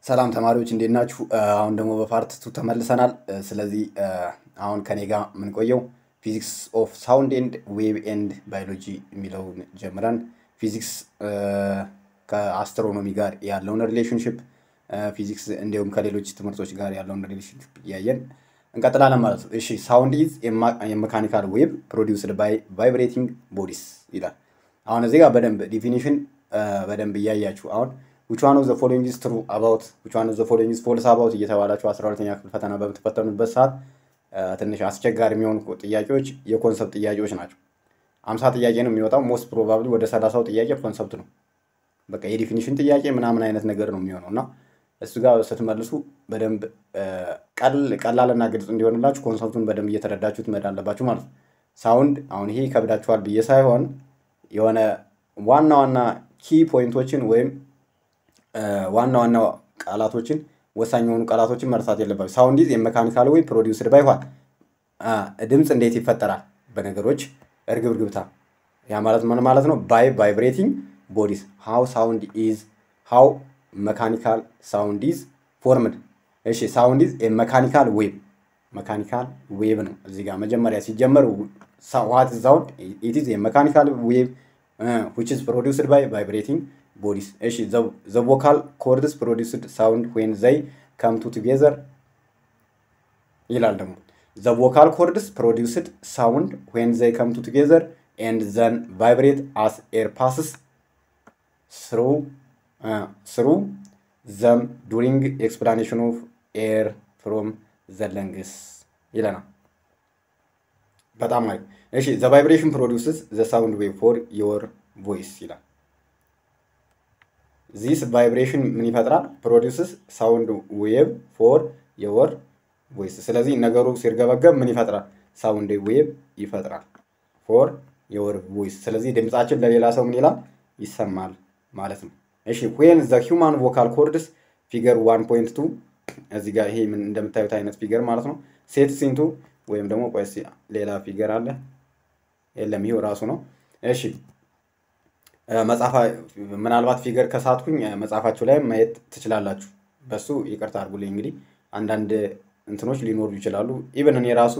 ሰላም ተማሪዎች እንዴት ናችሁ? አሁን ደግሞ በፓርት 2 ተመልሰናል። ስለዚህ አሁን ከኔ ጋር ምን ቆየው ፊዚክስ ኦፍ ሳውንድ ኤንድ ዌቭ ኤንድ ባዮሎጂ የሚለውን ጀምረን ፊዚክስ ከአስትሮኖሚ ጋር ያለውን ሪሌሽንሺፕ ፊዚክስ እንዲሁም ከሌሎች ትምህርቶች ጋር ያለውን ሪሌሽንሺፕ እያየን እንቀጥላለን ማለት ነው። እሺ ሳውንድ ኢዝ የሜካኒካል ዌቭ ፕሮዲውስድ ባይ ቫይብሬቲንግ ቦዲስ ይላል። አሁን እዚህ ጋር በደንብ ዲፊኒሽን በደንብ እያያችሁ አሁን which one of the following is true about which one of the following is false about እየተባላችሁ 12ኛ ክፍል ፈተና በምትፈተኑበት ሰዓት ትንሽ አስቸጋሪ የሚሆኑ ጥያቄዎች የኮንሰፕት ጥያቄዎች ናቸው። 50 ጥያቄ ነው የሚወጣው ሞስት ፕሮባብሊ ወደ 30ው ጥያቄ ኮንሰፕት ነው። በቃ የዲፊኒሽን ጥያቄ ምናምን አይነት ነገር ነው የሚሆነውና እሱ ጋር ስትመልሱ በደንብ ቀላልና ግልጽ እንዲሆንላችሁ ኮንሰፕቱን በደንብ እየተረዳችሁት መሄድ አለባችሁ ማለት ነው። ሳውንድ አሁን ይሄ ከብዳችኋል ብዬ ሳይሆን የሆነ ዋና ኪ ፖይንቶችን ወይም ዋና ቃላቶችን ወሳኝ የሆኑ ቃላቶችን መርሳት የለባችሁ። ሳውንድ ኢዝ የሜካኒካል ዌቭ ፕሮዲውስድ ባይ ዋት ድምጽ እንዴት ይፈጠራል? በነገሮች እርግብግብታ። ያ ማለት ምን ማለት ነው? ባይ ቫይብሬቲንግ ቦዲስ ሃው ሳውንድ ኢዝ ሃው ሜካኒካል ሳውንድ ኢዝ ፎርምድ። እሺ ሳውንድ ኢዝ የሜካኒካል ዌቭ ነው። እዚህ ጋር መጀመሪያ ሲጀመር ዋት ኢዝ ሳውንድ ኢት ኢዝ የሜካኒካል ዌቭ which is produced by vibrating bodies. The vocal cords produced sound when they come together. ይላል ደግሞ the vocal cords produced sound when they come together and then vibrate as air passes through them during expansion of air from the lungs. ይላል በጣም አሪፍ። እሺ the vibration produces the sound wave for your voice ይላል። this vibration ምን ይፈጥራል? produces sound wave for your voice። ስለዚህ ነገሩ ሲርገበገብ ምን ይፈጥራል? sound wave ይፈጥራል for your voice። ስለዚህ ድምጻችን ለሌላ ሰው ምን ይላል? ይሰማል ማለት ነው። እሺ when the human vocal cords figure 1.2 እዚህ ጋር ይሄ ምን እንደምታዩት አይነት ፊገር ማለት ነው sets into ወይም ደግሞ ቆይስ ሌላ ፊገር አለ የለም ይሄው ራሱ ነው። እሺ መጻፋ ምናልባት ፊገር ከሳትኩኝ መጻፋችሁ ላይ ማየት ትችላላችሁ። በሱ ይቅርታ አድርጉልኝ። እንግዲህ አንዳንድ እንትኖች ሊኖሩ ይችላሉ። ኢቭን እኔ ራሱ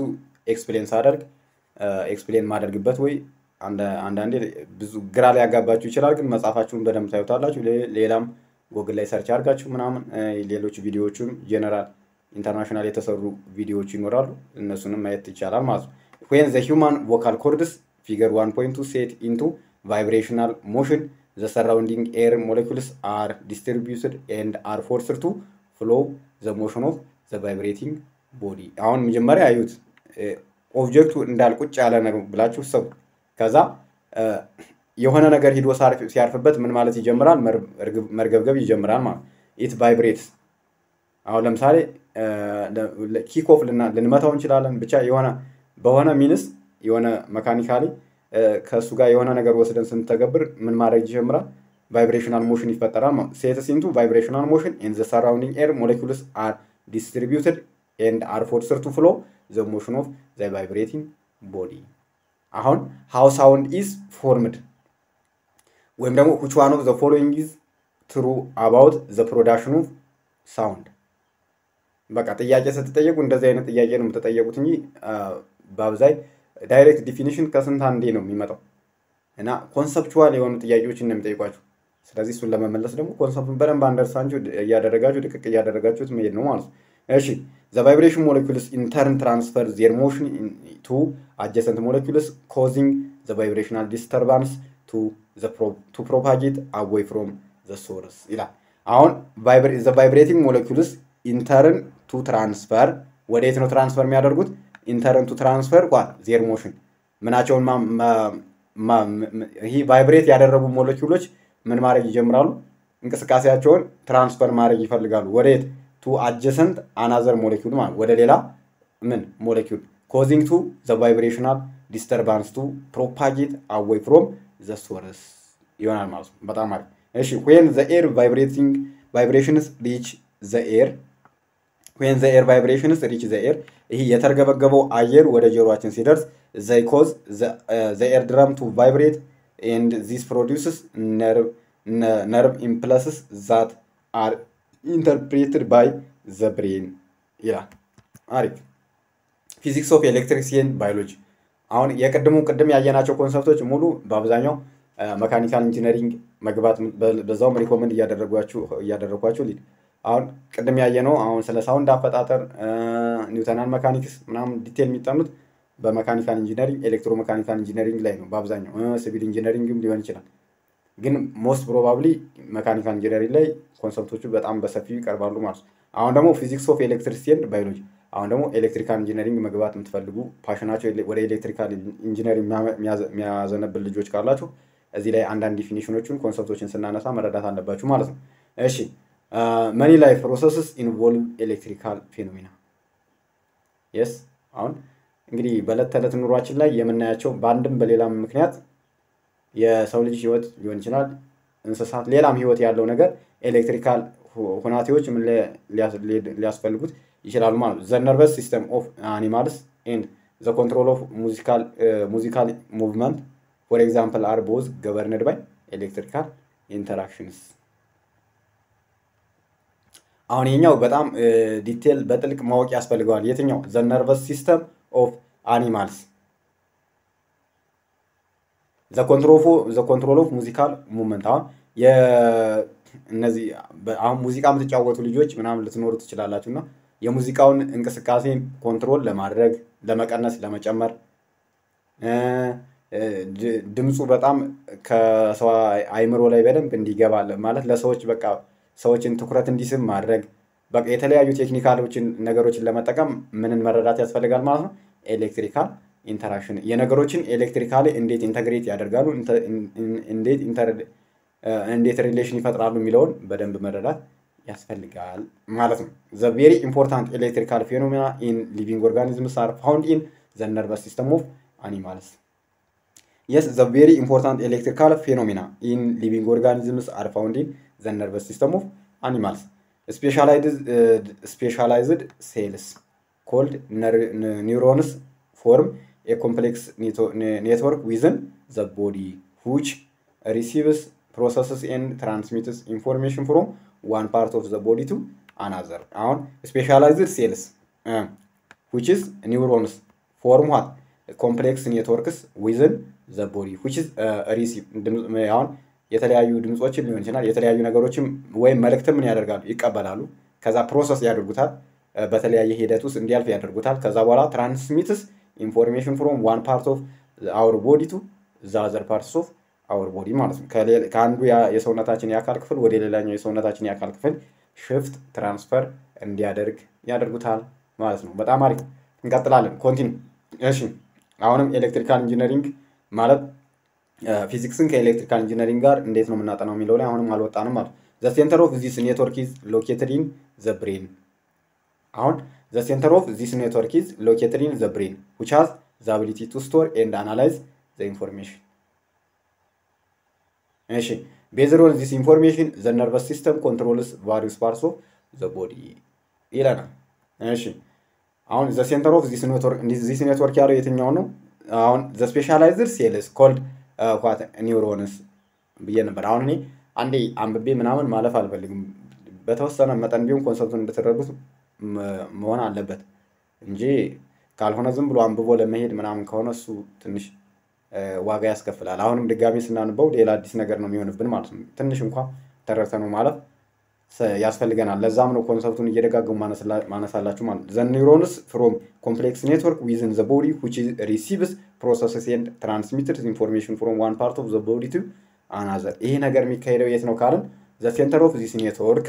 ኤክስፕሌን ማድረግበት ወይ አንዳንዴ ብዙ ግራ ላይ ያጋባችሁ ይችላል። ግን መጻፋችሁን በደንብ ታዩታላችሁ። ሌላም ጎግል ላይ ሰርች አድርጋችሁ ምናምን ሌሎች ቪዲዮዎችም ጀነራል ኢንተርናሽናል የተሰሩ ቪዲዮዎች ይኖራሉ። እነሱንም ማየት ይቻላል ማለት ነው። when the human vocal cords figure 1.2 set into vibrational motion the surrounding air molecules are distributed and are forced to flow the motion of the vibrating body። አሁን መጀመሪያ አዩት ኦብጀክቱ እንዳልቁጭ ያለ ነገር ብላችሁ ሰው ከዛ የሆነ ነገር ሂዶ ሲያርፍበት ምን ማለት ይጀምራል? መርገብገብ ይጀምራል ማለት it vibrates። አሁን ለምሳሌ ኪክ ኦፍ ልንመታው እንችላለን። ብቻ የሆነ በሆነ ሚንስ የሆነ መካኒካሊ ከሱ ጋር የሆነ ነገር ወስደን ስንተገብር ምን ማድረግ ይጀምራል? ቫይብሬሽናል ሞሽን ይፈጠራል ማለት ሴትስ ኢንቱ ቫይብሬሽናል ሞሽን and the surrounding air molecules are distributed and are forced to flow the motion of the vibrating body። አሁን how sound is formed ወይም ደግሞ which one of the following is true about the production of sound። በቃ ጥያቄ ስትጠየቁ እንደዚህ አይነት ጥያቄ ነው የምትጠየቁት እንጂ በአብዛይ ዳይሬክት ዲፊኒሽን ከስንት አንዴ ነው የሚመጣው እና ኮንሰፕቹዋል የሆኑ ጥያቄዎችን ነው የሚጠይቋችሁ። ስለዚህ እሱን ለመመለስ ደግሞ ኮንሰፕቱን በደንብ አንደርስታንድ እያደረጋችሁ ድቅቅ እያደረጋችሁት መሄድ ነው ማለት ነው። እሺ the vibration molecules in turn transfer their motion to adjacent molecules causing the vibrational disturbance to propagate away from the source ይላል። አሁን the vibrating molecules in turn to transfer ወዴት ነው ትራንስፈር የሚያደርጉት? ኢንተርን ቱ ትራንስፈር ዜር ሞሽን ምናቸውን ይሄ ቫይብሬት ያደረጉ ሞለኪውሎች ምን ማድረግ ይጀምራሉ? እንቅስቃሴያቸውን ትራንስፈር ማድረግ ይፈልጋሉ። ወዴት? ቱ አጀሰንት አናዘር ሞለኪውል ማለት ወደ ሌላ ምን ሞለኪውል ኮዚንግ ቱ ዘ ቫይብሬሽናል ዲስተርባንስ ቱ ፕሮፓጌት አዌይ ፍሮም ዘ ሶርስ ይሆናል ማለት ነው። በጣም አሪፍ። እሺ when the air vibrations reach the air when the air vibrations reach the air ይሄ የተርገበገበው አየር ወደ ጆሮአችን ሲደርስ they cause the air drum to vibrate and this produces nerve impulses that are interpreted by the brain ይላል። አሪፍ ፊዚክስ ኦፍ ኤሌክትሪክስ ኤንድ ባዮሎጂ። አሁን ቅድም ያየናቸው ኮንሰፕቶች ሙሉ በአብዛኛው መካኒካል ኢንጂነሪንግ መግባት በዛውም ሪኮመንድ እያደረጓችሁ ሊድ አሁን ቅድም ያየነው አሁን ስለ ሳውንድ አፈጣጠር ኒውተናል መካኒክስ ምናምን ዲቴል የሚጠኑት በመካኒካል ኢንጂነሪንግ ኤሌክትሮ መካኒካል ኢንጂነሪንግ ላይ ነው በአብዛኛው ሲቪል ኢንጂነሪንግም ሊሆን ይችላል። ግን ሞስት ፕሮባብሊ መካኒካል ኢንጂነሪንግ ላይ ኮንሰፕቶቹ በጣም በሰፊው ይቀርባሉ ማለት ነው። አሁን ደግሞ ፊዚክስ ኦፍ ኤሌክትሪሲቲ ኤንድ ባዮሎጂ። አሁን ደግሞ ኤሌክትሪካል ኢንጂነሪንግ መግባት የምትፈልጉ ፓሽናቸው ወደ ኤሌክትሪካል ኢንጂነሪንግ የሚያዘነብል ልጆች ካላችሁ እዚህ ላይ አንዳንድ ዲፊኒሽኖቹን ኮንሰፕቶችን ስናነሳ መረዳት አለባችሁ ማለት ነው። እሺ መኒ ላይፍ ፕሮሰስስ ኢንቮልቭ ኤሌክትሪካል ፌኖሜና። የስ አሁን እንግዲህ በዕለት ተዕለት ኑሯችን ላይ የምናያቸው በአንድም በሌላም ምክንያት የሰው ልጅ ህይወት ሊሆን ይችላል፣ እንስሳት፣ ሌላም ህይወት ያለው ነገር ኤሌክትሪካል ሁናቴዎች ምን ሊያስፈልጉት ይችላሉ ማለት ነው። ዘ ነርቨስ ሲስተም ኦፍ አኒማልስ ኤንድ ዘ ኮንትሮል ኦፍ ሙዚካል ሙቭመንት ፎር ኤግዛምፕል አር ቦዝ ገቨርነድ ባይ ኤሌክትሪካል ኢንተራክሽንስ። አሁን ይሄኛው በጣም ዲቴል በጥልቅ ማወቅ ያስፈልገዋል። የትኛው ዘ ነርቨስ ሲስተም ኦፍ አኒማልስ ዘ ኮንትሮል ኦፍ ሙዚካል ሙቭመንት። አሁን እነዚህ አሁን ሙዚቃ የምትጫወቱ ልጆች ምናምን ልትኖሩ ትችላላችሁ እና የሙዚቃውን እንቅስቃሴ ኮንትሮል ለማድረግ ለመቀነስ፣ ለመጨመር ድምፁ በጣም ከሰው አይምሮ ላይ በደንብ እንዲገባ ማለት ለሰዎች በቃ ሰዎችን ትኩረት እንዲስብ ማድረግ በቃ የተለያዩ ቴክኒካሎችን ነገሮችን ለመጠቀም ምንን መረዳት ያስፈልጋል ማለት ነው። ኤሌክትሪካል ኢንተራክሽን የነገሮችን ኤሌክትሪካሊ እንዴት ኢንተግሬት ያደርጋሉ፣ እንዴት ሪሌሽን ይፈጥራሉ የሚለውን በደንብ መረዳት ያስፈልጋል ማለት ነው። ዘ ቬሪ ኢምፖርታንት ኤሌክትሪካል ፌኖሜና ኢን ሊቪንግ ኦርጋኒዝምስ አር ፋውንድ ኢን ዘ ነርቨስ ሲስተም ኦፍ አኒማልስ። የስ ዘ ቬሪ ኢምፖርታንት ኤሌክትሪካል ፌኖሜና ኢን ሊቪንግ ኦርጋኒዝምስ አር ፋውንድ ኢን ዘ ነርቨስ ሲስተም ኦፍ አኒማልስ። ስፔሻላይዝድ ሴልስ ኮልድ ኒውሮንስ ፎርም a complex network within the body which receives, processes and transmits information from one part of the body to another. አሁን specialized cells which is neurons form what complex networks within the body which is receive አሁን የተለያዩ ድምጾችን ሊሆን ይችላል የተለያዩ ነገሮችን ወይም መልእክትን ምን ያደርጋሉ ይቀበላሉ ከዛ ፕሮሰስ ያደርጉታል በተለያየ ሂደት ውስጥ እንዲያልፍ ያደርጉታል ከዛ በኋላ transmits information from one part of our body to the other parts of our body ማለት ነው። ከአንዱ የሰውነታችን የአካል ክፍል ወደ ሌላኛው የሰውነታችን የአካል ክፍል ሽፍት ትራንስፈር እንዲያደርግ ያደርጉታል ማለት ነው። በጣም አሪፍ እንቀጥላለን። ኮንቲኒ እሺ አሁንም ኤሌክትሪካል ኢንጂነሪንግ ማለት ፊዚክስን ከኤሌክትሪካል ኢንጂነሪንግ ጋር እንዴት ነው የምናጠናው የሚለው ላይ አሁንም አልወጣንም ማለት the center of this network is located in the brain። አሁን the center of this network is located in the brain which has the ability to store and analyze the information። እሺ based on this information the nervous system controls various parts of the body ይለናል። እሺ አሁን the center of this network ያለው የትኛው ነው? አሁን the specialized cells called what neurons ብዬ ነበር። አሁን እኔ አንዴ አንብቤ ምናምን ማለፍ አልፈልግም። በተወሰነ መጠን ቢሆን ኮንሰፕቱን እንድትረዱት መሆን አለበት እንጂ ካልሆነ ዝም ብሎ አንብቦ ለመሄድ ምናምን ከሆነ እሱ ትንሽ ዋጋ ያስከፍላል። አሁንም ድጋሚ ስናንበው ሌላ አዲስ ነገር ነው የሚሆንብን ማለት ነው። ትንሽ እንኳን ተረድተነው ማለፍ ያስፈልገናል። ለዛም ነው ኮንሰፕቱን እየደጋገሙ ማነሳላችሁ ማለት ነው። the neurons from complex network within the body which receives, processes and transmits information from one part of the body to another። ይሄ ነገር የሚካሄደው የት ነው ካልን the center of this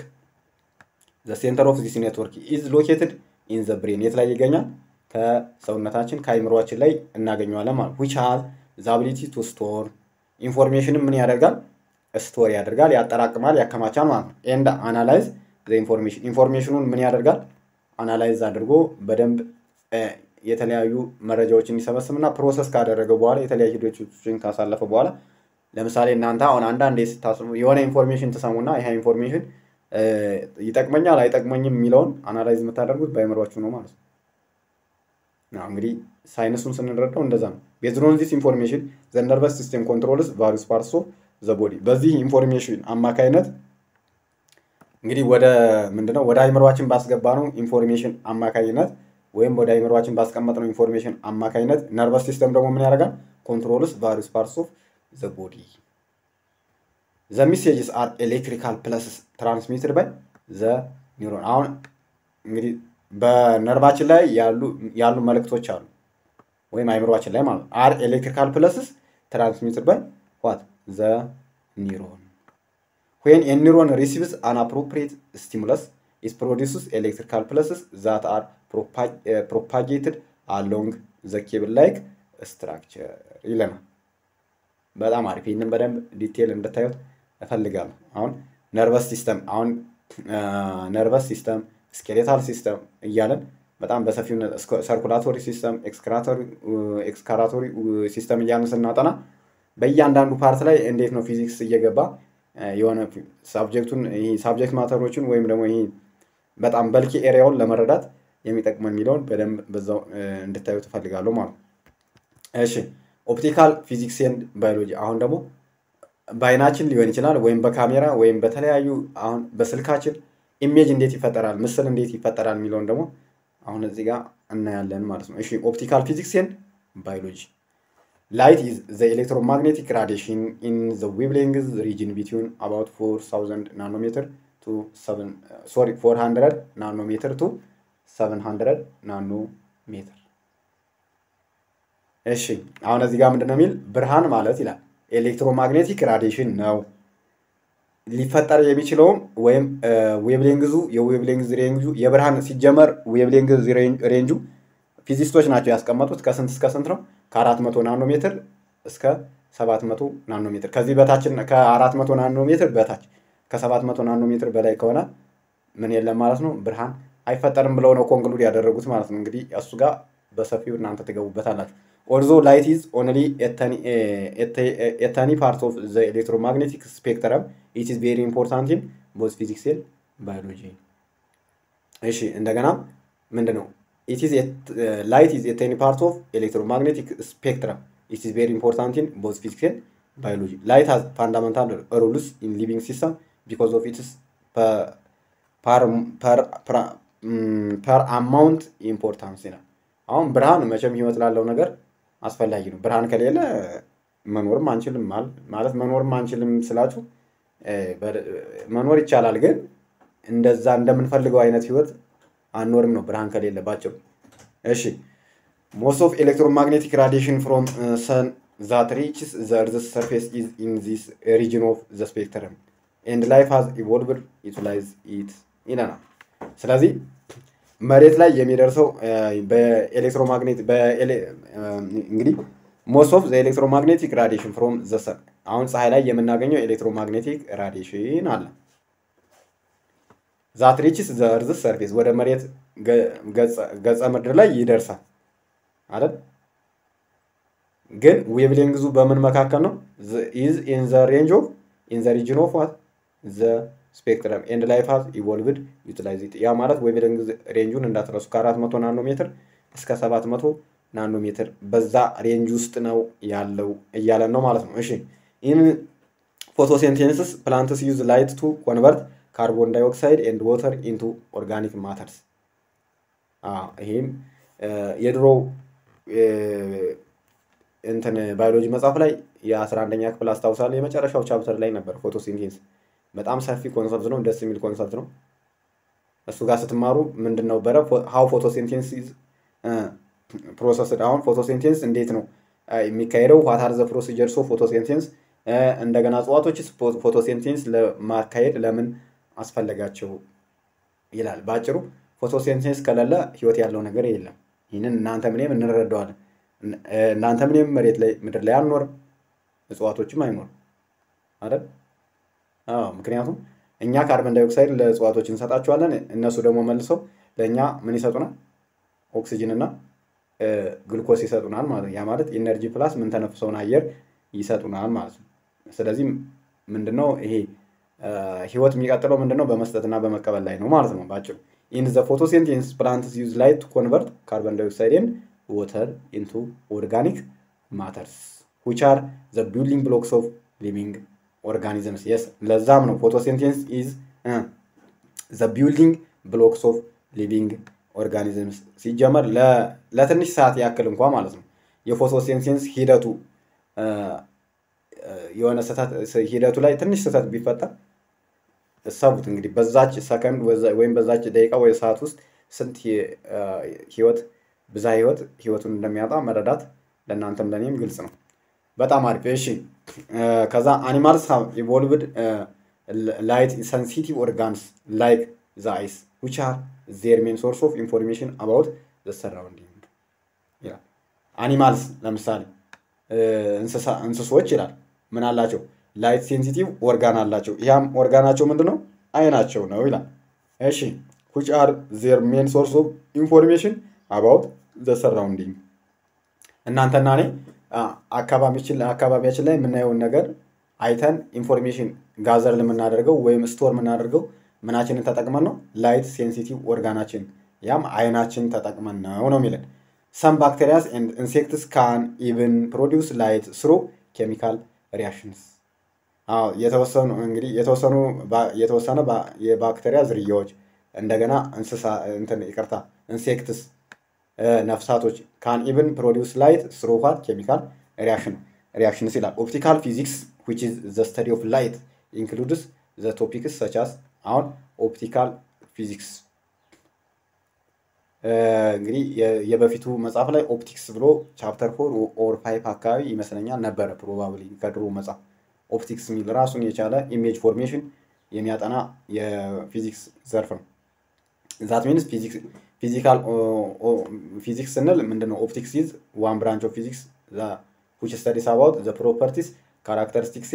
network is located in the brain የት ላይ ይገኛል? ከሰውነታችን ከአይምሮአችን ላይ እናገኘዋለን ማለት which has the ability to store information ምን ያደርጋል? ስቶር ያደርጋል፣ ያጠራቅማል፣ ያከማቻል ማለት ነው። and analyze the informationን ምን ያደርጋል? አናላይዝ አድርጎ በደንብ የተለያዩ መረጃዎችን ይሰበስብና ፕሮሰስ ካደረገ በኋላ የተለያዩ ሂደቶችን ካሳለፈ በኋላ ለምሳሌ እናንተ አሁን አንዳንዴ ስታስቡ የሆነ ኢንፎርሜሽን ተሰሙና ይሄ ኢንፎርሜሽን ይጠቅመኛል አይጠቅመኝም የሚለውን አናላይዝ የምታደርጉት በአይምሮአችሁ ነው ማለት ነው። እንግዲህ ሳይንሱን ስንረዳው እንደዛ ነው። based on this information the nervous system controls various parts of the body። በዚህ ኢንፎርሜሽን አማካይነት እንግዲህ ወደ ምንድነው ወደ አይምሮአችን ባስገባነው ኢንፎርሜሽን አማካኝነት ወይም ወደ አይምሮአችን ባስቀመጥነው ኢንፎርሜሽን አማካኝነት ነርቨስ ሲስተም ደግሞ ምን ያደርጋል? ኮንትሮልስ ቫሪየስ ፓርትስ ኦፍ ዘ ቦዲ ዘ ሜሴጅስ አር ኤሌክትሪካል ፕለስስ ትራንስሚትድ ባይ ዘ ኒውሮን። አሁን እንግዲህ በነርቫችን ላይ ያሉ መልእክቶች አሉ ወይም አይምሮአችን ላይ ማለት ነው። አር ኤሌክትሪካል ፕለስስ ትራንስሚትድ ባይ ዋት ዘ ኒውሮን when a neuron receives an appropriate stimulus it produces electrical pulses that are propagated along the cable like structure ይለናል። በጣም አሪፍ። ይህንን በደንብ ዲቴል እንድታዩት እፈልጋለሁ። አሁን ነርቨስ ሲስተም ስኬሌታል ሲስተም እያለን በጣም በሰፊው ሰርኩላቶሪ ሲስተም ኤክስካራቶሪ ሲስተም እያለን ስናጠና በእያንዳንዱ ፓርት ላይ እንዴት ነው ፊዚክስ እየገባ የሆነ ሳብጀክት ማተሮችን ወይም ደግሞ ይሄ በጣም በልኪ ኤሪያውን ለመረዳት የሚጠቅመን የሚለውን በደንብ በዛው እንድታዩ ትፈልጋለሁ ማለት ነው። እሺ ኦፕቲካል ፊዚክስ ኤንድ ባዮሎጂ። አሁን ደግሞ በአይናችን ሊሆን ይችላል ወይም በካሜራ ወይም በተለያዩ አሁን በስልካችን ኢሜጅ እንዴት ይፈጠራል፣ ምስል እንዴት ይፈጠራል የሚለውን ደግሞ አሁን እዚህ ጋር እናያለን ማለት ነው። እሺ ኦፕቲካል ፊዚክስ ኤንድ ባዮሎጂ light is the electromagnetic radiation in the wavelength region between about 4000 nanometer to 400 nanometer to 700 nanometer። እሺ አሁን እዚህ ጋር ምንድነው የሚል ብርሃን ማለት ይላል ኤሌክትሮማግኔቲክ ራዲዬሽን ነው። ሊፈጠር የሚችለውም ወይም የዌቭሌንግዝ ሬንጁ የብርሃን ሲጀመር ዌቭሌንግዝ ሬንጁ ፊዚስቶች ናቸው ያስቀመጡት ከስንት እስከ ስንት ነው? ከ400 ናኖሜትር እስከ 700 ናኖሜትር። ከዚህ በታች ከ400 ናኖሜትር በታች ከ700 ናኖሜትር በላይ ከሆነ ምን የለም ማለት ነው፣ ብርሃን አይፈጠርም ብለው ነው ኮንክሉድ ያደረጉት ማለት ነው። እንግዲህ እሱ ጋር በሰፊው እናንተ ትገቡበታላችሁ። although light is only a tiny part of the electromagnetic spectrum it is very important in both physics and biology። እሺ እንደገና ምንድነው it is light is a tiny part of electromagnetic spectrum it is very important in both physics and biology. Light has fundamental rules in living system because of its per amount importance ይላል። አሁን ብርሃን መቼም ህይወት ላለው ነገር አስፈላጊ ነው። ብርሃን ከሌለ መኖርም አንችልም ማለት መኖርም አንችልም ስላችሁ መኖር ይቻላል፣ ግን እንደዛ እንደምንፈልገው አይነት ህይወት አንኖርም ነው ብርሃን ከሌለ ባጭሩ። እሺ most of electromagnetic radiation from sun that reaches the earth's surface is in this region of the spectrum and life has evolved utilize it ይለናል። ስለዚህ መሬት ላይ የሚደርሰው በኤሌክትሮማግኔት እንግዲህ most of the electromagnetic radiation from the sun አሁን ፀሐይ ላይ የምናገኘው ኤሌክትሮማግኔቲክ ራዲዬሽን አለ that reaches the earth's surface ወደ መሬት ገጸ ምድር ላይ ይደርሳል አይደል? ግን ዌቭሌንግዙ በምን መካከል ነው? is in the region of what the spectrum and life has evolved utilize it። ያ ማለት ዌቭሌንግዝ ሬንጁን እንዳትረሱ ከ400 ናኖሜትር እስከ 700 ናኖሜትር በዛ ሬንጅ ውስጥ ነው ያለው እያለን ነው ማለት ነው። እሺ in photosynthesis plants use light to convert carbon dioxide and water into organic matters። ይሄም የድሮ እንትን ባዮሎጂ መጽሐፍ ላይ የ11ኛ ክፍል አስታውሳለሁ የመጨረሻው ቻፕተር ላይ ነበር ፎቶሲንቴሲስ። በጣም ሰፊ ኮንሰፕት ነው፣ ደስ የሚል ኮንሰፕት ነው። እሱ ጋር ስትማሩ ምንድነው በረ how photosynthesis process አሁን ፎቶሲንቴሲስ እንዴት ነው የሚካሄደው? what are the procedures of photosynthesis እንደገና እጽዋቶችስ ፎቶሲንቴሲስ ለማካሄድ ለምን አስፈለጋቸው ይላል። ባጭሩ ፎቶሲንቴሲስ ከሌለ ህይወት ያለው ነገር የለም። ይሄንን እናንተ ምንም እንረዳዋለን። እናንተ ምንም መሬት ላይ ምድር ላይ አንኖርም፣ እጽዋቶችም አይኖርም አይደል? ምክንያቱም እኛ ካርበን ዳይኦክሳይድ ለእጽዋቶች እንሰጣቸዋለን፣ እነሱ ደግሞ መልሰው ለኛ ምን ይሰጡናል? ኦክሲጅን እና ግሉኮስ ይሰጡናል ማለት ያ ማለት ኢነርጂ ፕላስ ምን ተነፍሰውን አየር ይሰጡናል ማለት ነው። ስለዚህ ምንድነው ይሄ ህይወት የሚቀጥለው ምንድነው በመስጠትና በመቀበል ላይ ነው ማለት ነው ባጭሩ። in the photosynthesis plants use light to convert carbon dioxide and water into organic matters which are the building blocks of living organisms. yes ለዛም ነው photosynthesis is ዘ ቢልዲንግ ብሎክስ ኦፍ ሊቪንግ ኦርጋኒዝምስ ሲጀመር ለትንሽ ሰዓት ያክል እንኳ ማለት ነው የፎቶሲንቴሲስ ሂደቱ የሆነ ስህተት ሂደቱ ላይ ትንሽ ስህተት ቢፈጠር እሰቡት እንግዲህ በዛች ሰከንድ ወይም በዛች ደቂቃ ወይ ሰዓት ውስጥ ስንት ህይወት ብዛ ህይወቱን እንደሚያጣ መረዳት ለእናንተም ለእኔም ግልጽ ነው። በጣም አሪፍ። እሺ ከዛ አኒማልስ ሃቭ ኢቮልቭድ ላይት ሰንሲቲቭ ኦርጋንስ ላይክ ዘ አይስ which are their main source of information about the surrounding ይላል። አኒማልስ ለምሳሌ እንስሶች ይላል ምን አላቸው? ላይት ሴንሲቲቭ ኦርጋን አላቸው። ያም ኦርጋናቸው ምንድነው? አይናቸው ነው ይላል። እሺ which are their main source of information about the surrounding እናንተና እኔ አካባቢያችን ላይ የምናየውን ነገር አይተን ኢንፎርሜሽን ጋዘር ለምናደርገው ወይም ስቶር የምናደርገው ምናችንን ተጠቅመን ነው? ላይት ሴንሲቲቭ ኦርጋናችን ያም አይናችን ተጠቅመን ነው የሚለን። some bacteria and insects can even produce light through chemical reactions የተወሰኑ እንግዲህ የተወሰነ የባክቴሪያ ዝርያዎች እንደገና እንስሳ ይቅርታ ኢንሴክትስ ነፍሳቶች ካን ኢቭን ፕሮዲውስ ላይት ስሩ ዋት ኬሚካል ሪያክሽንስ ይላል። ኦፕቲካል ፊዚክስ which is the study of light includes the topics such as አሁን ኦፕቲካል ፊዚክስ እንግዲህ የበፊቱ መጽሐፍ ላይ ኦፕቲክስ ብሎ ቻፕተር 4 ኦር 5 አካባቢ ይመስለኛል ነበረ ፕሮባብሊ ከድሮ መጽሐፍ ኦፕቲክስ የሚል ራሱን የቻለ ኢሜጅ ፎርሜሽን የሚያጠና የፊዚክስ ዘርፍ ነው። ዛት ሚንስ ፊዚካል ፊዚክስ ስንል ምንድነው? ኦፕቲክስ ኢዝ ዋን ብራንች ኦፍ ፊዚክስ which studies about the properties characteristics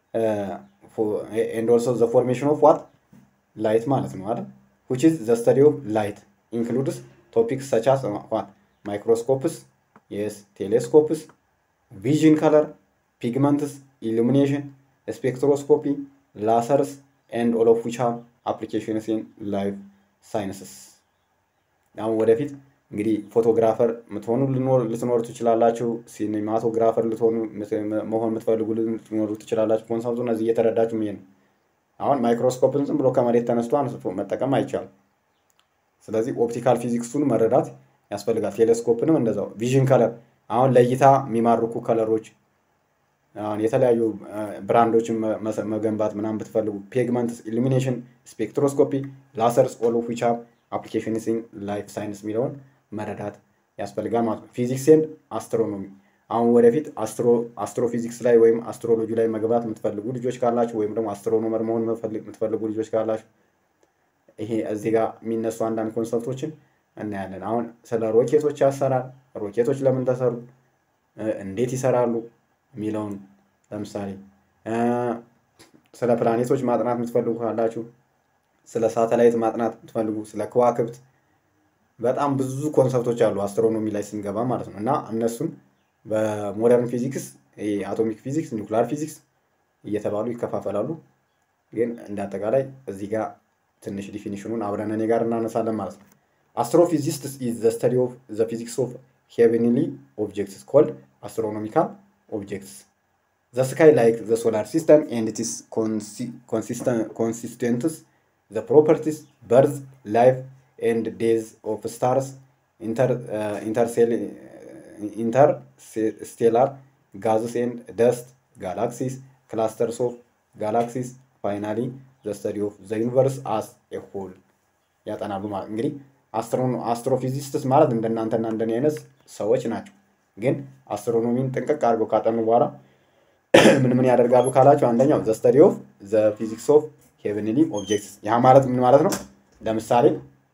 and also the formation of what light ማለት ነው አይደል? which is the study of light includes topics such as what microscopes, yes, telescopes, vision color, pigments, illumination, spectroscopy, lasers, and all of which have applications in life sciences. አሁን ወደፊት እንግዲህ ፎቶግራፈር ምትሆኑ ልትኖሩ ትችላላችሁ። ሲኒማቶግራፈር ልትሆኑ መሆን የምትፈልጉ ልትኖሩ ትችላላችሁ። ኮንሰፕቱን እዚህ እየተረዳችሁ ምን ነው። አሁን ማይክሮስኮፕን ዝም ብሎ ከመሬት ተነስቶ አንስቶ መጠቀም አይቻልም። ስለዚህ ኦፕቲካል ፊዚክሱን መረዳት ያስፈልጋል። ቴሌስኮፕንም እንደዛው። ቪዥን ከለር አሁን ለእይታ የሚማርኩ ከለሮች አሁን የተለያዩ ብራንዶችን መገንባት ምናምን ብትፈልጉ ፒግመንትስ፣ ኢሉሚኔሽን፣ ስፔክትሮስኮፒ፣ ላሰርስ ኦል ኦፍ ዊች ሃቭ አፕሊኬሽንስ ኢን ላይፍ ሳይንስ የሚለውን መረዳት ያስፈልጋል ማለት ነው። ፊዚክስ ኤንድ አስትሮኖሚ አሁን ወደፊት አስትሮፊዚክስ ላይ ወይም አስትሮሎጂ ላይ መግባት የምትፈልጉ ልጆች ካላችሁ ወይም ደግሞ አስትሮኖመር መሆን የምትፈልጉ ልጆች ካላችሁ ይሄ እዚህ ጋር የሚነሱ አንዳንድ ኮንሰፕቶችን እናያለን። አሁን ስለ ሮኬቶች ያሰራል፣ ሮኬቶች ለምን ተሰሩ፣ እንዴት ይሰራሉ የሚለውን ለምሳሌ ስለ ፕላኔቶች ማጥናት የምትፈልጉ ካላችሁ፣ ስለ ሳተላይት ማጥናት የምትፈልጉ፣ ስለ ከዋክብት በጣም ብዙ ኮንሰፕቶች አሉ አስትሮኖሚ ላይ ስንገባ ማለት ነው። እና እነሱን በሞደርን ፊዚክስ አቶሚክ ፊዚክስ፣ ኒውክሊር ፊዚክስ እየተባሉ ይከፋፈላሉ። ግን እንደ አጠቃላይ እዚህ ጋር ትንሽ ዲፊኒሽኑን አብረን እኔ ጋር እናነሳለን ማለት ነው። አስትሮፊዚክስ is the study of the physics of heavenly objects called astronomical objects. The sky like the solar system and its constituents, the properties, birth, life, and days of stars, interstellar gases and dust, galaxies, clusters of galaxies, finally the study of the universe as a whole ያጠናሉ ማለት እንግዲህ አስትሮፊዚስትስ ማለት እንደናንተና እንደኔ አይነት ሰዎች ናቸው። ግን አስትሮኖሚን ጥንቅቅ አድርገው ካጠኑ በኋላ ምን ያደርጋሉ ካላችሁ አንደኛው the study of the physics of heavenly objects ያ ማለት ምን ማለት ነው? ለምሳሌ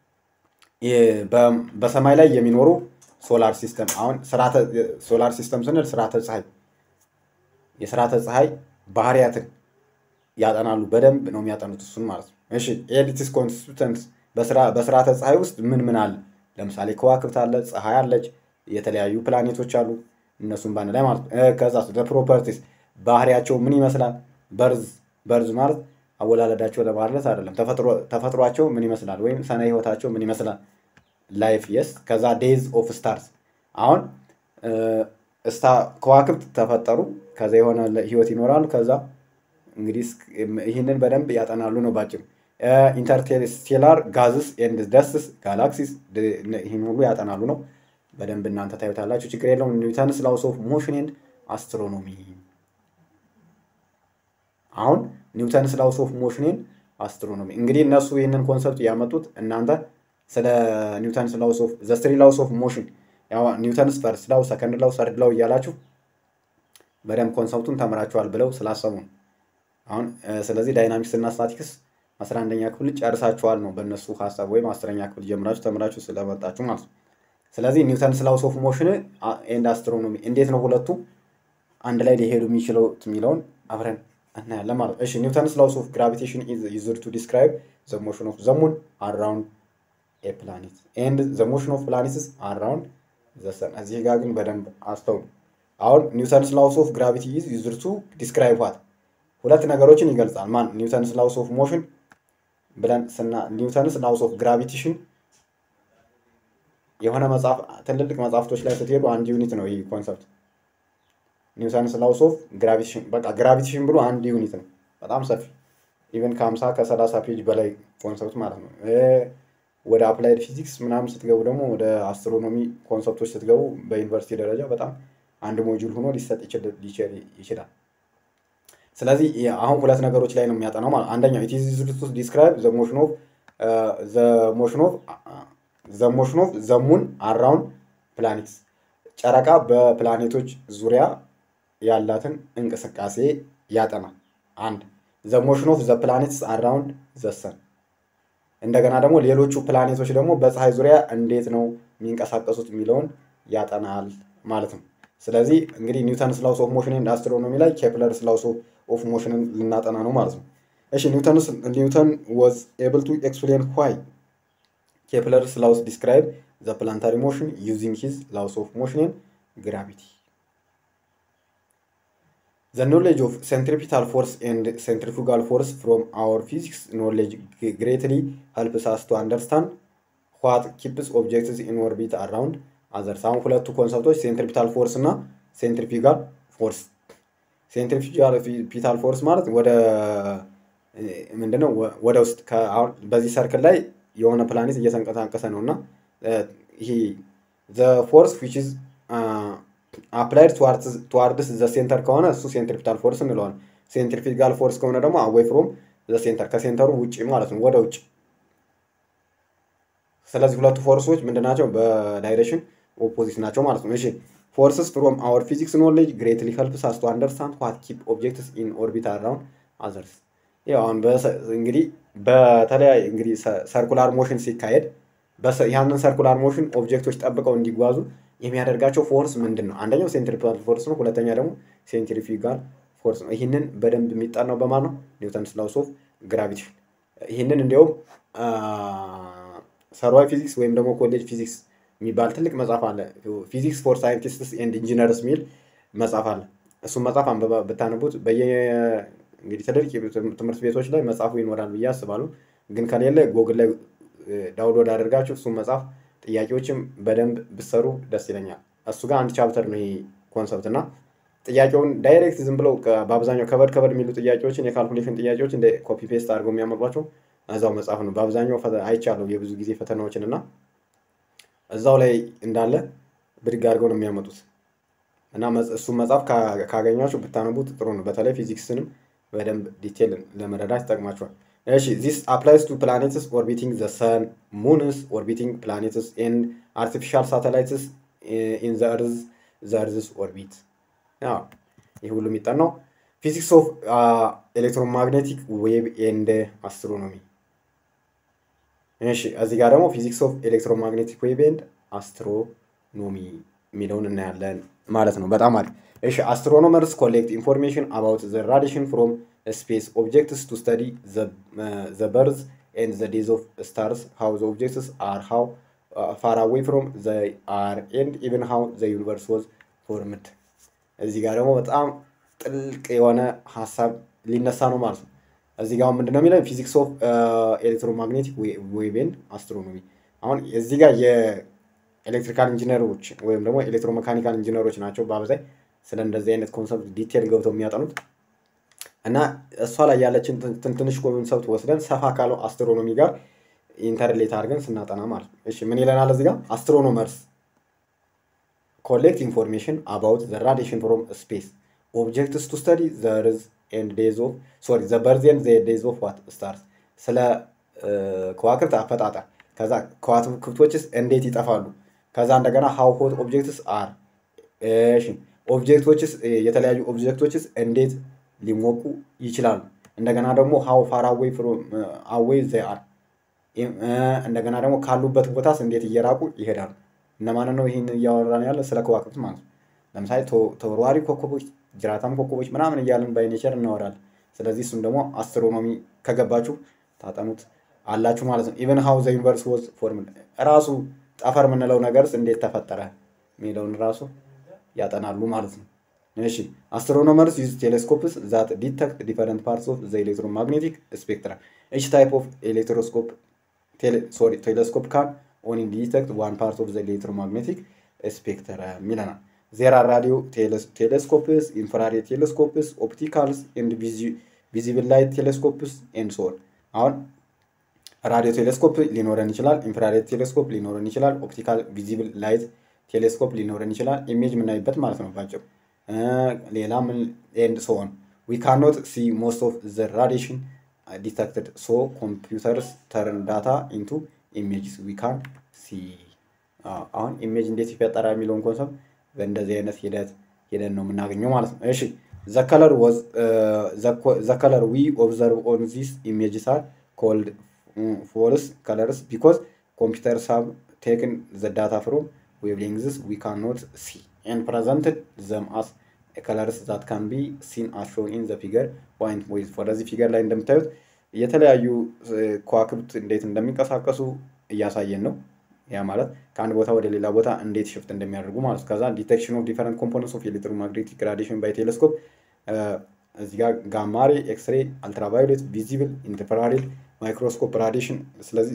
በሰማይ ላይ የሚኖሩ ሶላር ሲስተም አሁን ሶላር ሲስተም ስንል ስርዓተ ፀሐይ የስርዓተ ፀሐይ ባህሪያትን ያጠናሉ። በደንብ ነው የሚያጠኑት እሱን ማለት ነው። እሺ ኤሊቲስ ኮንስቲቱንትስ በስርዓተ ፀሐይ ውስጥ ምን አለ? ለምሳሌ ከዋክብት አለ፣ ፀሐይ አለች፣ የተለያዩ ፕላኔቶች አሉ። እነሱን ባንድ ላይ ማለት ነው። ከዛ ፕሮፐርቲስ ባህሪያቸው ምን ይመስላል? በርዝ ማለት አወላለዳቸው ለማለት አይደለም። ተፈጥሯቸው ምን ይመስላል ወይም ሰነ ህይወታቸው ምን ይመስላል? ላይፍ የስ ከዛ ዴዝ ኦፍ ስታርስ አሁን ከዋክብት ተፈጠሩ፣ ከዛ የሆነ ህይወት ይኖራሉ። ከዛ እንግዲህ ይህንን በደንብ ያጠናሉ ነው ባጭሩ። ኢንተርስቴላር ጋዝስ ኤንድ ደስትስ ጋላክሲስ ይህን ሁሉ ያጠናሉ ነው። በደንብ እናንተ ታዩታላችሁ፣ ችግር የለውም። ኒውተንስ ላውስ ኦፍ ሞሽን ኤንድ አስትሮኖሚ። አሁን ኒውተንስ ላውስ ኦፍ ሞሽን ኤንድ አስትሮኖሚ እንግዲህ እነሱ ይህንን ኮንሰፕት ያመጡት እናንተ ስለ ኒውተንስ ላውስ ኦፍ ዘ ስሪ ላውስ ኦፍ ሞሽን ያው ኒውተንስ ፈርስት ላው፣ ሰከንድ ላው፣ ሰርድ ላው እያላችሁ በደንብ ኮንሰፕቱን ተምራችኋል ብለው ስላሰቡ ነው። አሁን ስለዚህ ዳይናሚክስ እና ስታቲክስ 11ኛ ክፍል ጨርሳችኋል ነው በእነሱ ሀሳብ፣ ወይም 10ኛ ክፍል ጀምራችሁ ተምራችሁ ስለመጣችሁ ማለት ነው። ስለዚህ ኒውተንስ ላውስ ኦፍ ሞሽን ኤንድ አስትሮኖሚ እንዴት ነው ሁለቱ አንድ ላይ ሊሄዱ የሚችለው የሚለውን አብረን እናያለን ማለት ነው። እሺ ኒውተንስ ላውስ ኦፍ ግራቪቴሽን ኢዝ ዩዝድ ቱ ዲስክራይብ ዘ ሞሽን ኦፍ ዘ ሙን አራውንድ ኤ ፕላኔት ኤንድ ዘ ሞሽን ኦፍ ፕላኔትስ አራውንድ ዘ ሰን። እዚህ ጋር ግን በደንብ አስተውሉ። አሁን ኒውተንስ ላውስ ኦፍ ግራቪቲ ኢዝ ዩዝድ ቱ ዲስክራይብ ዋት ሁለት ነገሮችን ይገልጻል። ማን ኒውተንስ ላውስ ኦፍ ሞሽን ብለን ኒውተንስ ላውስ ኦፍ ግራቪቴሽን የሆነ መጽሐፍ ትልልቅ መጽሐፍቶች ላይ ስትሄዱ አንድ ዩኒት ነው ይህ ኮንሰፕት። ኒውተንስ ላውስ ኦፍ ግራቪቴሽን በቃ ግራቪቴሽን ብሎ አንድ ዩኒት ነው፣ በጣም ሰፊ ኢቨን ከ50 ከ30 ፔጅ በላይ ኮንሰፕት ማለት ነው። ወደ አፕላይድ ፊዚክስ ምናምን ስትገቡ ደግሞ ወደ አስትሮኖሚ ኮንሰፕቶች ስትገቡ በዩኒቨርሲቲ ደረጃ በጣም አንድ ሞጁል ሆኖ ሊሰጥ ይችላል። ስለዚህ አሁን ሁለት ነገሮች ላይ ነው የሚያጠናው ማለት አንደኛው ኢት ኢዝ ዩዝድ ቱ ዲስክራይብ ዘ ሞሽን ኦፍ ዘ ሙን አራውንድ ፕላኔትስ ጨረቃ በፕላኔቶች ዙሪያ ያላትን እንቅስቃሴ ያጠናል። አንድ ዘ ሞሽን ኦፍ ዘ ፕላኔትስ አራውንድ ዘ ሰን እንደገና ደግሞ ሌሎቹ ፕላኔቶች ደግሞ በፀሐይ ዙሪያ እንዴት ነው የሚንቀሳቀሱት የሚለውን ያጠናል ማለት ነው። ስለዚህ እንግዲህ ኒውተንስ ላውስ ኦፍ ሞሽን ኤንድ አስትሮኖሚ ላይ ኬፕለርስ ላውስ ኦፍ ሞሽንን ልናጠና ነው ማለት ነው። እሺ ኒውተን ዋዝ ኤብል ቱ ኤክስፕሌን ዋይ ኬፕለርስ ላውስ ዲስክራይብ ዘ ፕላኔታሪ ሞሽን ዩዚንግ ሂዝ ላውስ ኦፍ ሞሽን ኤንድ ግራቪቲ። The knowledge of centripetal force and centrifugal force from our physics knowledge greatly helps us to understand what keeps objects in orbit around others. አሁን ሁለቱ ኮንሰፕቶች ሴንትሪፒታል ፎርስ እና ሴንትሪፊጋል ፎርስ። ሴንትሪፒታል ፎርስ ማለት ወደ ምንድነው ወደ ውስጥ አሁን በዚህ ሰርክል ላይ የሆነ ፕላኔት እየተንቀሳቀሰ ነው እና ይሄ the force which is አፕላይድ ቱዋርድስ ዘ ሴንተር ከሆነ እሱ ሴንትሪፒታል ፎርስ እንለዋለን። ሴንትሪፊጋል ፎርስ ከሆነ ደግሞ አዌይ ፍሮም ዘ ሴንተር ከሴንተሩ ውጭ ማለት ነው፣ ወደ ውጭ። ስለዚህ ሁለቱ ፎርሶች ምንድናቸው? በዳይሬክሽን ኦፖዚት ናቸው ማለት ነው። እሺ ፎርስስ ፍሮም አወር ፊዚክስ ኖሌጅ ግሬትሊ ሄልፕስ አስ ቱ አንደርስታንድ ዋት ኪፕ ኦብጀክትስ ኢን ኦርቢት አራውንድ አዘርስ። ያው አሁን እንግዲህ በተለያየ እንግዲህ ሰርኩላር ሞሽን ሲካሄድ ያንን ሰርኩላር ሞሽን ኦብጀክቶች ጠብቀው እንዲጓዙ የሚያደርጋቸው ፎርስ ምንድን ነው? አንደኛው ሴንትሪፒታል ፎርስ ነው፣ ሁለተኛ ደግሞ ሴንትሪፊጋል ፎርስ ነው። ይህንን በደንብ የሚጠናው በማን ነው? ኒውተንስ ላውስ ኦፍ ግራቪቴሽን። ይህንን እንዲያውም ሰርዋይ ፊዚክስ ወይም ደግሞ ኮሌጅ ፊዚክስ የሚባል ትልቅ መጽሐፍ አለ፣ ፊዚክስ ፎር ሳይንቲስትስ ኤንድ ኢንጂነርስ የሚል መጽሐፍ አለ። እሱም መጽሐፍ አንበባ ብታነቡት እንግዲህ ትልልቅ ትምህርት ቤቶች ላይ መጽሐፉ ይኖራል ብዬ አስባለሁ። ግን ከሌለ ጎግል ላይ ዳውንሎድ አድርጋችሁ እሱም መጽሐፍ ጥያቄዎችም በደንብ ብሰሩ ደስ ይለኛል። እሱ ጋር አንድ ቻፕተር ነው ይሄ ኮንሰፕት እና ጥያቄውን ዳይሬክት ዝም ብለው በአብዛኛው ከበድ የሚሉ ጥያቄዎችን የካልኩሌሽን ጥያቄዎች እንደ ኮፒ ፔስት አድርገው የሚያመጧቸው እዛው መጽሐፍ ነው። በአብዛኛው አይቻለሁ የብዙ ጊዜ ፈተናዎችን እና እዛው ላይ እንዳለ ብድግ አድርገው ነው የሚያመጡት እና እሱም መጽሐፍ ካገኛችሁ ብታነቡት ጥሩ ነው። በተለይ ፊዚክስንም በደንብ ዲቴል ለመረዳት ይጠቅማችኋል። እሺ this applies to planets orbiting the sun, moons orbiting planets and artificial satellites in the earth's orbit. ያው ይህ ሁሉ የሚጠናው ፊዚክስ ኦፍ ኤሌክትሮማግኔቲክ ዌቭ ኤንድ አስትሮኖሚ። እሺ እዚህ ጋር ደግሞ ፊዚክስ ኦፍ ኤሌክትሮማግኔቲክ ዌቭ ኤንድ አስትሮኖሚ የሚለውን እናያለን ማለት ነው። በጣም አሪፍ። እሺ አስትሮኖመርስ ኮሌክት ኢንፎርሜሽን አባውት ዘ ራዲሽን ፍሮም space objects to study the birth and the days of stars, how the objects are, how far away from they are, and even how the universe was formed. እዚህ ጋር ደግሞ በጣም ጥልቅ የሆነ ሀሳብ ሊነሳ ነው ማለት ነው። እዚህ ጋር ምንድነው የሚለው ፊዚክስ ኦፍ ኤሌክትሮማግኔቲክ ዌቭ ኤንድ አስትሮኖሚ። አሁን እዚህ ጋር የኤሌክትሪካል ኢንጂነሮች ወይም ደግሞ ኤሌክትሮሜካኒካል ኢንጂነሮች ናቸው በአብዛኛው ስለ እንደዚህ አይነት ኮንሰፕት ዲቴል ገብተው የሚያጠኑት። እና እሷ ላይ ያለችን ትንሽ ኮንሰፕት ወስደን ሰፋ ካለው አስትሮኖሚ ጋር ኢንተርሌት አድርገን ስናጠና ማለት ነው። እሺ ምን ይለናል እዚህ ጋር? አስትሮኖመርስ ኮሌክት ኢንፎርሜሽን አባውት ዘ ራዲሽን ፍሮም ስፔስ ኦብጀክትስ ቱ ስተዲ ዘ ርዝ ኤንድ ዴዝ ኦፍ ሶሪ ዘ በርዝ ኤንድ ዘ ዴዝ ኦፍ ዋት ስታርስ ስለ ከዋክብት አፈጣጠር ከዛ ከዋክብቶችስ እንዴት ይጠፋሉ ከዛ እንደገና ሃው ሆት ኦብጀክትስ አር እሺ ኦብጀክቶችስ የተለያዩ ኦብጀክቶችስ እንዴት ሊሞቁ ይችላሉ እንደገና ደግሞ ሃው ፋር አዌይ ፍሮም አዌይ ዘ አር እንደገና ደግሞ ካሉበት ቦታስ እንዴት እየራቁ ይሄዳሉ። እነማንን ነው ይህን እያወራን ያለ? ስለ ከዋክብት ማለት ነው። ለምሳሌ ተወርዋሪ ኮከቦች፣ ጅራታም ኮከቦች ምናምን እያልን ባይኔቸር እናወራለን። ስለዚህ እሱም ደግሞ አስትሮኖሚ ከገባችሁ ታጠኑት አላችሁ ማለት ነው። ኢቨን ሃው ዘ ዩኒቨርስ ዋዝ ፎርምድ ራሱ ጠፈር የምንለው ነገርስ እንዴት ተፈጠረ የሚለውን ራሱ ያጠናሉ ማለት ነው። እሺ አስትሮኖመርስ ዩዝ ቴሌስኮፕስ ዛት ዲቴክት ዲፈረንት ፓርትስ ኦፍ ዘ ኤሌክትሮማግኔቲክ ስፔክትረም ኢች ታይፕ ኦፍ ኤሌክትሮስኮፕ ቴሌስኮፕ ካን only detect one part of the electromagnetic spectrum ይለናል። There are radio telescopes, infrared telescopes, opticals, and visible light telescopes and so on. አሁን ራዲዮ ቴሌስኮፕ ሊኖረን ይችላል፣ ኢንፍራሬድ ቴሌስኮፕ ሊኖረን ይችላል፣ ኦፕቲካል ቪዚብል ላይት ቴሌስኮፕ ሊኖረን ይችላል። ኢሜጅ የምናይበት ማለት ነው ባጭሩ። ሌላ ምን ኤንድ ሶ ኦን we cannot see most of the radiation detected so computers turn data into images we can see አሁን ኢሜጅ እንዴት ይፈጠራል የሚለውን ኮንሰፕት በእንደዚህ አይነት ሂደት ነው የምናገኘው ማለት ነው። እሺ the color we observe on these images are called false colors because computers have taken the data from wavelengths we cannot see and presented them as colors that can be seen as shown in the figure point with for the figure ላይ እንደምታዩት የተለያዩ ከዋክብት እንዴት እንደሚንቀሳቀሱ እያሳየን ነው። ያ ማለት ከአንድ ቦታ ወደ ሌላ ቦታ እንዴት ሽፍት እንደሚያደርጉ ማለት ከዛ ዲቴክሽን ኦፍ ዲፈረንት ኮምፖነንትስ ኦፍ ኤሌክትሮማግኔቲክ ራዲዬሽን ባይ ቴሌስኮፕ እዚህ ጋር ጋማሬ፣ ኤክስሬ፣ አልትራቫዮሌት፣ ቪዚብል፣ ኢንፍራሬድ፣ ማይክሮስኮፕ ራዲዬሽን ስለዚህ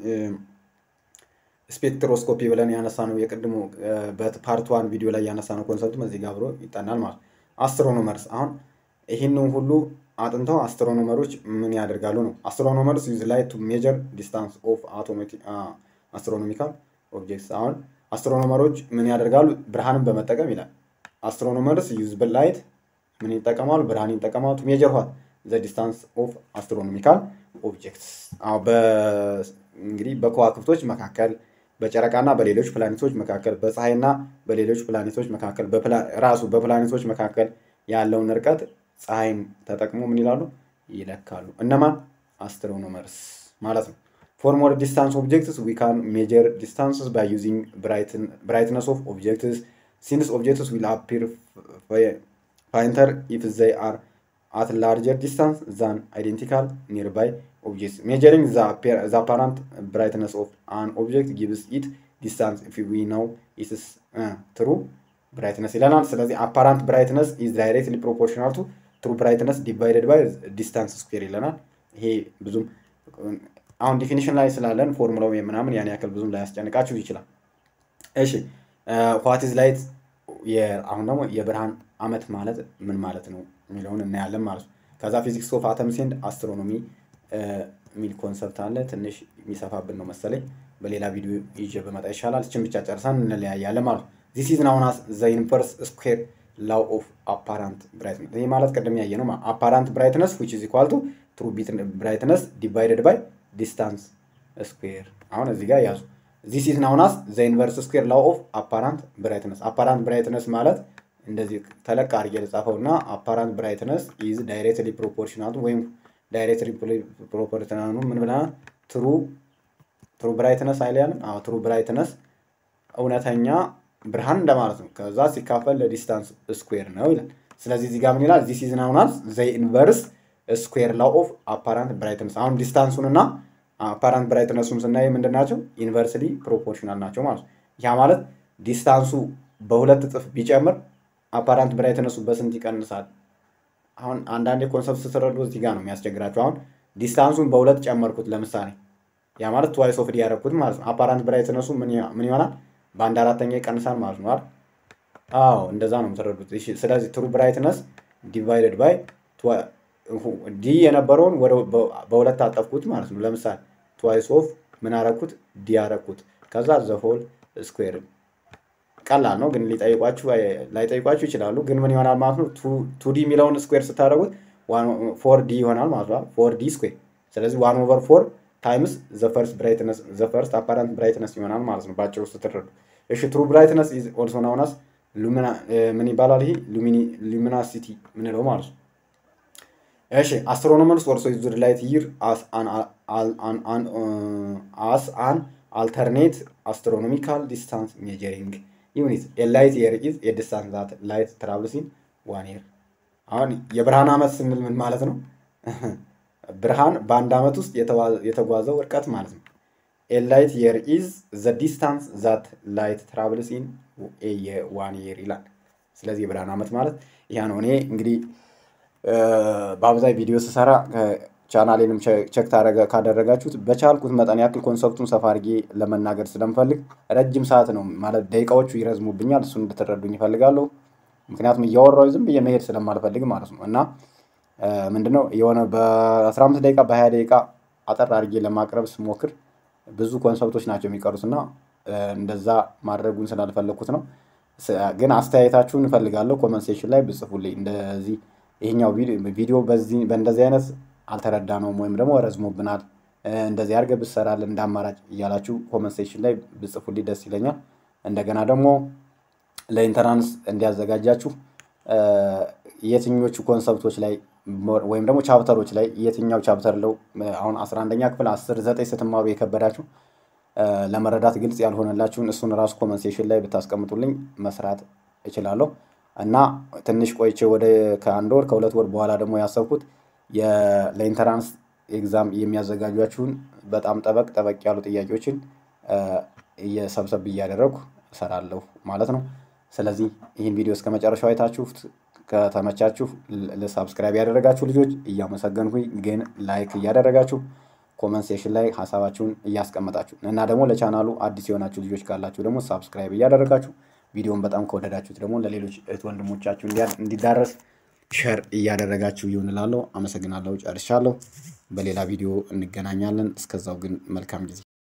ስፔክትሮስኮፒ ብለን ያነሳነው የቅድሙ በፓርት 1 ቪዲዮ ላይ ያነሳነው ኮንሰፕት እዚህ ጋር አብሮ ይጠናል ማለት አስትሮኖመርስ አሁን ይህንን ሁሉ አጥንተው አስትሮኖመሮች ምን ያደርጋሉ ነው። አስትሮኖመርስ ዩዝ ላይት ቱ ሜጀር ዲስታንስ ኦፍ አስትሮኖሚካል ኦብጀክትስ አሁን አስትሮኖመሮች ምን ያደርጋሉ? ብርሃንን በመጠቀም ይላል። አስትሮኖመርስ ዩዝ ላይት ምን ይጠቀማሉ? ብርሃን ይጠቀማሉ። ቱ ሜጀር ዋት ዘ ዲስታንስ ኦፍ አስትሮኖሚካል ኦብጀክትስ እንግዲህ በከዋክብቶች መካከል በጨረቃና በሌሎች ፕላኔቶች መካከል በፀሐይና በሌሎች ፕላኔቶች መካከል ራሱ በፕላኔቶች መካከል ያለውን ርቀት ፀሐይን ተጠቅሞ ምን ይላሉ? ይለካሉ። እነማን? አስትሮኖመርስ ማለት ነው። For more distance objects, we can measure distances by using brightness of objects. Since objects will appear fainter if they are at larger distance than identical nearby objects. Measuring the apparent brightness of an object gives it distance if we know it is true brightness. ይለናል። ስለዚህ apparent brightness is directly proportional to true brightness divided by distance square ይለናል። ይሄ ብዙም አሁን ዲፊኒሽን ላይ ስላለን ፎርሙላው ምናምን ያን ያክል ብዙም ላያስጨንቃችሁ ይችላል። እሺ what is light አሁን ደግሞ የብርሃን አመት ማለት ምን ማለት ነው የሚለውን እናያለን ማለት ነው። ከዛ ፊዚክስ ኦፍ አተምስ ኤንድ አስትሮኖሚ ሚል ኮንሰፕት አለ። ትንሽ የሚሰፋብን ነው መሰለኝ በሌላ ቪዲዮ ይዤ በመጣ ይሻላል። እቺን ብቻ ጨርሰን እንለያያለን ማለት ነው። this is known as the inverse square law of apparent brightness ይሄ ማለት ቀደም ያየነው apparent brightness which is equal to true brightness divided by distance square አሁን እዚህ ጋር ያዙ። this is known as the inverse square law of apparent brightness apparent brightness ማለት እንደዚህ ተለቅ አድርጌ ልጻፈውና apparent brightness is directly proportional ወይም directly proportional ነው ምን ብለናል? true brightness አይደለም? አዎ true brightness እውነተኛ ብርሃን እንደማለት ነው። ከዛ ሲካፈል ለዲስታንስ ስኩዌር ነው ይላል። ስለዚህ እዚህ ጋር ምን ይላል? this is known as the inverse square law of apparent brightness አሁን ዲስታንሱንና apparent brightnessን ስናይ ምንድናቸው? ኢንቨርስሊ ፕሮፖርሽናል ናቸው ማለት ነው። ያ ማለት ዲስታንሱ በሁለት እጥፍ ቢጨምር apparent brightness በስንት ይቀንሳል? አሁን አንዳንድ ኮንሰፕት ስትረዱ እዚህ ጋር ነው የሚያስቸግራቸው። አሁን ዲስታንሱን በሁለት ጨመርኩት ለምሳሌ ያ ማለት twice of ያደረኩት ማለት ነው። apparent brightness ምን ይሆናል? በአንድ አራተኛ ይቀንሳል ማለት ነው አይደል? አዎ እንደዛ ነው የምትረዱት። እሺ ስለዚህ true brightness divided by ዲ የነበረውን ወደ በሁለት አጠፍኩት ማለት ነው። ለምሳሌ ትዋይስ ኦፍ ምን አረኩት ዲ አረኩት ከዛ ዘ ሆል ስኩዌር ቀላል ነው ግን ላይጠይቋችሁ ይችላሉ። ግን ምን ይሆናል ማለት ነው ቱ ዲ የሚለውን ስኩዌር ስታደርጉት ፎር ዲ ይሆናል ማለት ነው። ፎር ዲ ስኩዌር ስለዚህ 1/4 ታይምስ ዘ ፈርስት አፓረንት ብራይትነስ ይሆናል ማለት ነው ባጭሩ ስትረዱ። እሺ ትሩ ብራይትነስ ኢዝ ኦልሶ ናውን አስ ምን ይባላል ይሄ ሉሚናሲቲ ምንለው ማለት ነው። እሺ አስትሮኖመርስ ኦልሶ ዩዝድ ላይት ይር አስ አን alternate astronomical distance measuring unit. A light year is a distance that light travels in 1 year. አሁን የብርሃን ዓመት ስንል ምን ማለት ነው? ብርሃን በአንድ ዓመት ውስጥ የተጓዘው ርቀት ማለት ነው። A light year is the distance that light travels in 1 year ይላል። ስለዚህ የብርሃን ዓመት ማለት ያ ነው። እኔ እንግዲህ በአብዛኛው ቪዲዮ ስሰራ ቻናሌንም ቼክ ካደረጋችሁት በቻልኩት መጠን ያክል ኮንሰፕቱን ሰፋ አድርጌ ለመናገር ስለምፈልግ ረጅም ሰዓት ነው ማለት ደቂቃዎቹ ይረዝሙብኛል። እሱን እንድትረዱኝ እፈልጋለሁ። ምክንያቱም እያወራሁ ዝም ብዬ መሄድ ስለማልፈልግ ማለት ነው። እና ምንድነው የሆነ በ15 ደቂቃ በ20 ደቂቃ አጠር አድርጌ ለማቅረብ ስሞክር ብዙ ኮንሰፕቶች ናቸው የሚቀሩት እና እንደዛ ማድረጉን ስላልፈለኩት ነው። ግን አስተያየታችሁን እፈልጋለሁ። ኮመንት ሴክሽን ላይ ብጽፉልኝ እንደዚህ ይሄኛው ቪዲዮ በእንደዚህ አይነት አልተረዳነውም ወይም ደግሞ ረዝሞብናል እንደዚህ አድርገህ ብትሰራልን እንደ አማራጭ እያላችሁ ኮመንት ሴክሽን ላይ ብጽፉልኝ ደስ ይለኛል። እንደገና ደግሞ ለኢንተራንስ እንዲያዘጋጃችሁ የትኞቹ ኮንሰፕቶች ላይ ወይም ደግሞ ቻፕተሮች ላይ የትኛው ቻፕተር ለው አሁን 11ኛ ክፍል 10 9 ስትማሩ የከበዳችሁ ለመረዳት ግልጽ ያልሆነላችሁን እሱን ራሱ ኮመንት ሴክሽን ላይ ብታስቀምጡልኝ መስራት እችላለሁ። እና ትንሽ ቆይቼ ወደ ከአንድ ወር ከሁለት ወር በኋላ ደግሞ ያሰብኩት ለኢንተራንስ ኤግዛም የሚያዘጋጇችሁን በጣም ጠበቅ ያሉ ጥያቄዎችን እየሰብሰብ እያደረኩ እሰራለሁ ማለት ነው። ስለዚህ ይህን ቪዲዮ እስከ መጨረሻው አይታችሁት ከተመቻችሁ ለሳብስክራይብ ያደረጋችሁ ልጆች እያመሰገንኩኝ ግን ላይክ እያደረጋችሁ ኮመንት ሴክሽን ላይ ሐሳባችሁን እያስቀመጣችሁ እና ደግሞ ለቻናሉ አዲስ የሆናችሁ ልጆች ካላችሁ ደግሞ ሳብስክራይብ እያደረጋችሁ ቪዲዮውን በጣም ከወደዳችሁት ደግሞ ለሌሎች እህት ወንድሞቻችሁ እንዲዳረስ ሼር እያደረጋችሁ ይሁን እላለሁ። አመሰግናለሁ። ጨርሻለሁ። በሌላ ቪዲዮ እንገናኛለን። እስከዛው ግን መልካም ጊዜ